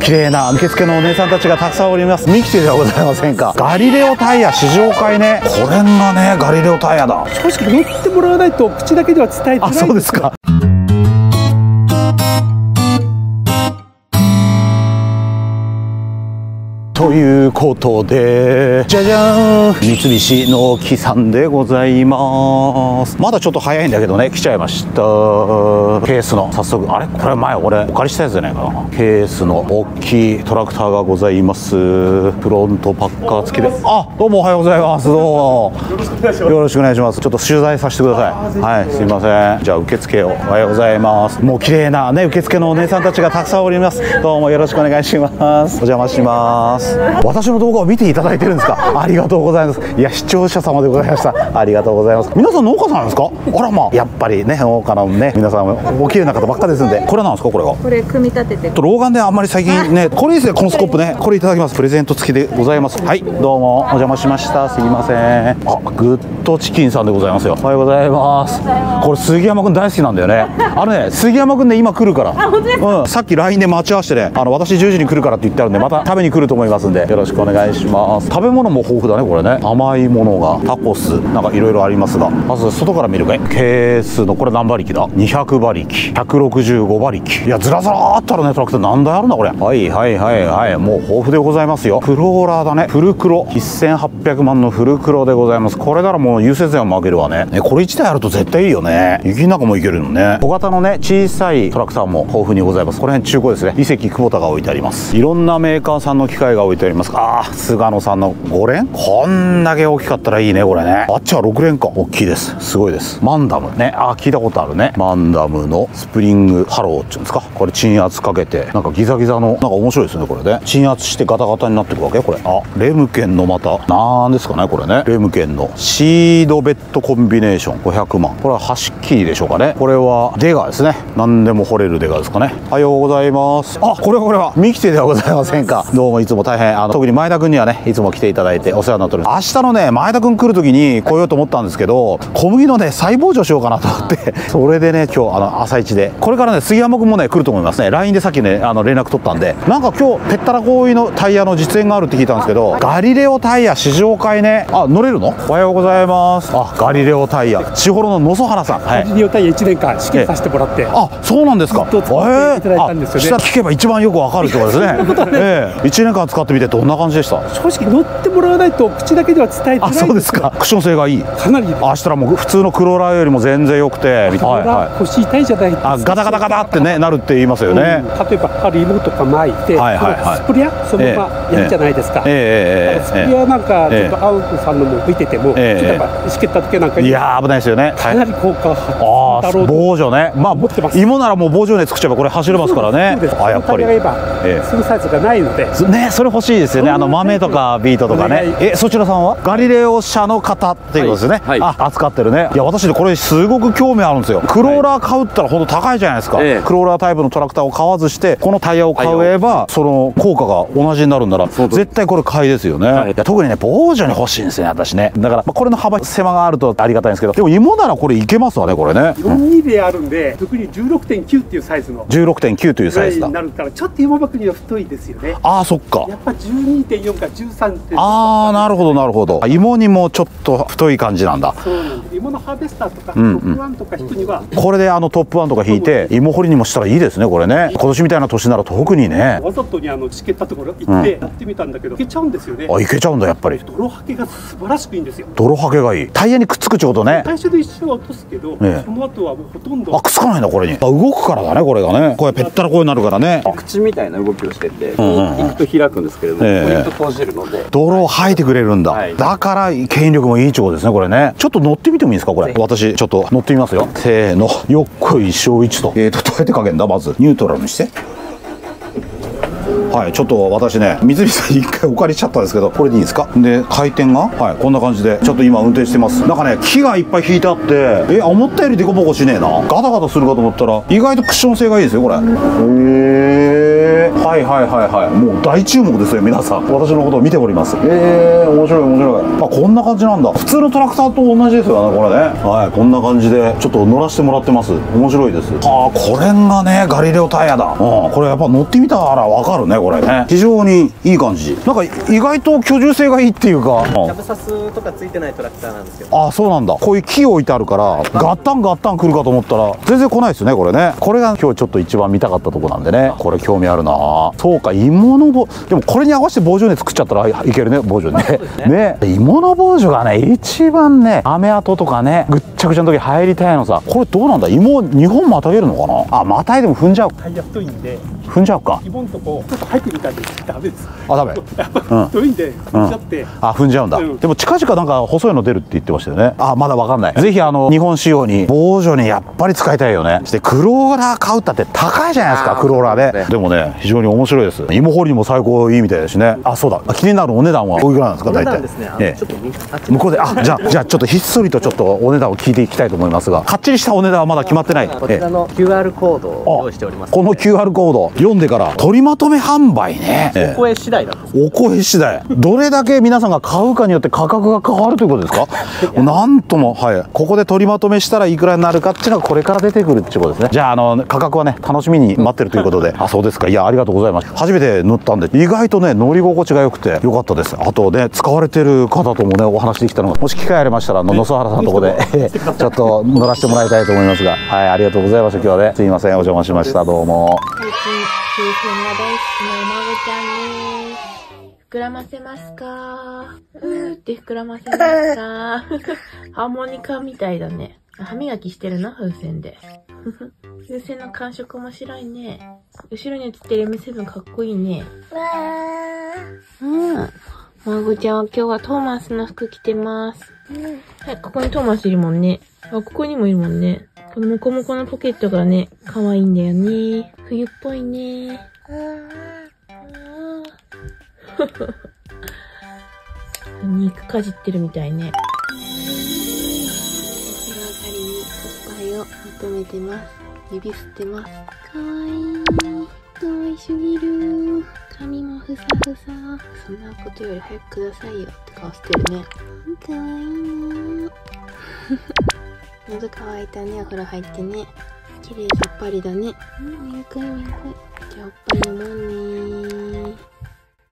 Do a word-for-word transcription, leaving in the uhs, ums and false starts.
綺麗な受付のお姉さんたちがたくさんおります。ミキティではございませんか。ガリレオタイヤ試乗会ね。これがねガリレオタイヤだ。 正直乗ってもらわないと口だけでは伝えてない。 あ、そうですか。ということで、じゃじゃーん、三菱の木さんでございます。まだちょっと早いんだけどね、来ちゃいました。ケースの早速、あれこれ前俺お借りしたやつじゃないかな。ケースの大きいトラクターがございます。フロントパッカー付きで、あ、どうもおはようございます。どうもよろしくお願いします。ちょっと取材させてください。はい、すいません。じゃあ受付をおはようございます。もう綺麗なね受付のお姉さんたちがたくさんおります。どうもよろしくお願いします。お邪魔します。私の動画を見ていただいてるんですか。ありがとうございます。いや、視聴者様でございました。ありがとうございます。皆さん農家さんですか。あらまあ、やっぱりね農家のね皆さんお綺麗な方ばっかですんで。これなんですか。これがこれ組み立ててと老眼であんまり最近ね、これいいですね。このスコップね、これいただきます。プレゼント付きでございます。はい、どうもお邪魔しました。すいません。あ、グッドチキンさんでございますよ。おはようございます。これ杉山くん大好きなんだよね。あのね、杉山くんね今来るから。あ、本当ですか。うん、さっき ライン で待ち合わせてね、あの私じゅうじに来るからって言ってあるんで、また食べに来ると思いますんでよろしくお願いします。食べ物も豊富だねこれね。甘いものがタコスなんかいろいろありますが、まず外から見るかい。ケースのこれ何馬力だ。にひゃくばりき、ひゃくろくじゅうごばりき。いやずらずらあったらねトラクター何台あるんだこれ。はいはいはいはい、もう豊富でございますよ。クローラーだね。フルクロせんはっぴゃくまんのフルクロでございます。これならもう優先線は負けるわね。ね、これいちだいあると絶対いいよね。雪の中も行けるのね。小型のね小さいトラクターも豊富にございます。この辺中古ですね。伊関久保田が置いてあります。いろんなメーカーさんの機械が置いてあります。ああ、菅野さんのご連、こんだけ大きかったらいいねこれね。あっちはろく連か。大きいです。すごいです。マンダムね。あー、聞いたことあるね。マンダムのスプリングハローっていうんですか。これ鎮圧かけてなんかギザギザのなんか面白いですねこれね。鎮圧してガタガタになっていくわけこれ。あ、レムケンのまたなんですかねこれね。レムケンのシードベッドコンビネーションごひゃくまん。これは端切りでしょうかね。これはデガですね。何でも掘れるデガですかね。おはようございます。あ、これはこれはミキティではございませんか。どうもいつも大変あの特に前田君にはねいつも来ていただいてお世話になっております。明日のね前田君来る時に来ようと思ったんですけど、小麦のね再膨張しようかなと思ってそれでね今日あの朝一でこれからね杉山君もね来ると思いますね。 ライン でさっきねあの連絡取ったんで、なんか今日ぺったらこいのタイヤの実演があるって聞いたんですけど、ガリレオタイヤ試乗会ね。あ、乗れるの。おはようございます。あ、ガリレオタイヤ千幌の野曽原さん、はい、 ガリレオタイヤいちねんかん試験させてもらって、 あ、そうなんですか。 ずっと使っていただいたんですよね。 えー、あ、聞けば一番よくわかるってことですね。ええ、いちねんかん使ってみてどんな感じでした。 正直乗ってもらわないと口だけでは伝えてない。 あ、そうですか。クッション性がいい。 かなり。 あしたらもう普通のクローラーよりも全然良くて、はいはい、腰痛いじゃないですか。 あ、ガタガタガタってねなるって言いますよね。 うん、例えば針芋とか巻いて、はいはいはい、スプリアそのままやるじゃないですか。ええええ、スプリアなんかちょっとアウトさんのも見てても、ええ、ちょっとやっぱしけった時なんかいや危ないですよね。 かなり効果がああ、防除ね。まあ芋ならもう防除ね作っちゃえばこれ走れますからね。あ、やっぱり。 そのサイズがないので。 ね、それ欲しいですよね。あの豆とかビートとかね。え、そちらさんはガリレオ社の方っていうことですね。はいはい、あ、扱ってるね。いや、私これすごく興味あるんですよ。クローラー買うったらほんと高いじゃないですか。はい、クローラータイプのトラクターを買わずしてこのタイヤを買えばその効果が同じになるんなら絶対これ買いですよね。はい、いや特にね防除に欲しいんですね私ね。だから、まあ、これの幅狭があるとありがたいんですけど、でも芋ならこれいけますわねこれね。 よんじゅうにであるんで特に じゅうろくてんきゅう っていうサイズの じゅうろくてんきゅうというサイズだ。 なるからちょっと芋箱には太いですよね。 ああ、そっか。 やっぱ じゅうにてんよん か じゅうさんてん。 ああ、なるほどなるほど。芋にもちょっと太い感じなんだ。 そうなんです。芋のハーベスターとかトップワンとか引くには、 これであのトップワンとか引いて芋掘りにもしたらいいですねこれね。今年みたいな年なら特にね。 わざとにあのしけったところ行ってやってみたんだけど、いけちゃうんですよね。 あ、いけちゃうんだやっぱり。 泥はけが素晴らしくいいんですよ。 泥はけがいい。タイヤにくっつくってことね。 最初で一瞬は落とすけど、その後はもうほとんど。 あ、くっつかないんだこれに。あ、動くからだねこれがね。これぺったらこうになるからね。 口みたいな動きをしてて、行くと開くんですけれども、ポイント閉じるので泥を吐いてくれるんだ。だから牽引力もいいってことですねこれね。ちょっと乗ってみてもいいですかこれ。私ちょっと乗ってみますよ。せーの、よっこいしょいちと。えーとどうやってかけんだ。まずニュートラルにして。はい、ちょっと私ね三菱さん一回お借りしちゃったんですけど、これでいいですか。で回転がはいこんな感じでちょっと今運転してます。なんかね木がいっぱい引いてあって、え思ったよりデコボコしねえな。ガタガタするかと思ったら意外とクッション性がいいですよこれ。へえ。 はいはいはいはい。もう大注目ですよ皆さん。私のことを見ております。えー、面白い面白い。あ、こんな感じなんだ。普通のトラクターと同じですよねこれね。はい、こんな感じでちょっと乗らせてもらってます。面白いです。はあ、これがねガリレオタイヤだ。うん、これやっぱ乗ってみたらわかるねこれね。非常にいい感じ。なんか意外と居住性がいいっていうか。 キャブサスとかついてないトラクターなんですよ。 あ、そうなんだ。こういう木置いてあるからガッタンガッタン来るかと思ったら全然来ないですよねこれね。これが今日ちょっと一番見たかったとこなんでね。これ興味あるな。そうか、芋の棒。でもこれに合わせて棒状ね作っちゃったらいけるね、棒状ね。ね、芋の棒状がね一番ね雨跡とかねぐっちゃぐちゃの時入りたいのさ。これどうなんだ、芋にほんまたげるのかな。あ、またいでも踏んじゃう。 タイヤ太いんで踏んじゃうか。 芋のとこちょっと入ってみたんですダメです。 あ、ダメ。 やっぱ太いんで踏んじゃって、うん、 あ、踏んじゃうんだ、うん、でも近々なんか細いの出るって言ってましたよね。あ、まだわかんない。ぜひあの日本仕様に棒状にやっぱり使いたいよね。してクローラー買うったって高いじゃないですか、クローラーで。でもね非常に面白いです。芋掘りにも最高いいみたいだしね。あ、そうだ、気になるお値段はおいくらなんですか大体。 ですね、 ええ、 ちょっと向こうで、あ、じゃあじゃあちょっとひっそりとちょっとお値段を聞いていきたいと思いますが、かっちりしたお値段はまだ決まってない。 こちらの キューアール コードを用意しております。 この キューアール コード読んでから取りまとめ販売ね。 お声次第なんです。 お声次第。どれだけ皆さんが買うかによって価格が変わるということですか。なんとも、はい、ここで取りまとめしたらいくらになるかっていうのがこれから出てくるっていうことですね。じゃああの価格はね楽しみに待ってるということで。あ、そうですか。いや、ありがとうございます。初めて乗ったんで意外とね乗り心地が良くて良かったです。あとね使われてる方ともねお話できたのが、もし機会ありましたらあの野曽原さんのとこでちょっと乗らせてもらいたいと思いますが、はい、ありがとうございました。今日はねすいません、お邪魔しました。どうも。 最近風船が大好きなお孫ちゃんです。膨らませますか？うーって膨らませますか？ハーモニカみたいだね。歯磨きしてるの風船で。風船の感触面白いね。後ろに映ってる エムセブン かっこいいね。うん。孫ちゃんは今日はトーマスの服着てます。はい、ここにトーマスいるもんね。あ、ここにもいるもんね。このモコモコのポケットがね、可愛いんだよね。冬っぽいね。肉かじってるみたいね。お風呂上がりにおっぱいを求めてます。指吸ってます。かわいい。かわいすぎる。髪もふさふさ。そんなことより早くくださいよって顔してるね。かわいいな。喉乾いたね、お風呂入ってね。綺麗さっぱりだね。うん、みゆくいみゆくい。じゃあおっぱい飲もうねー。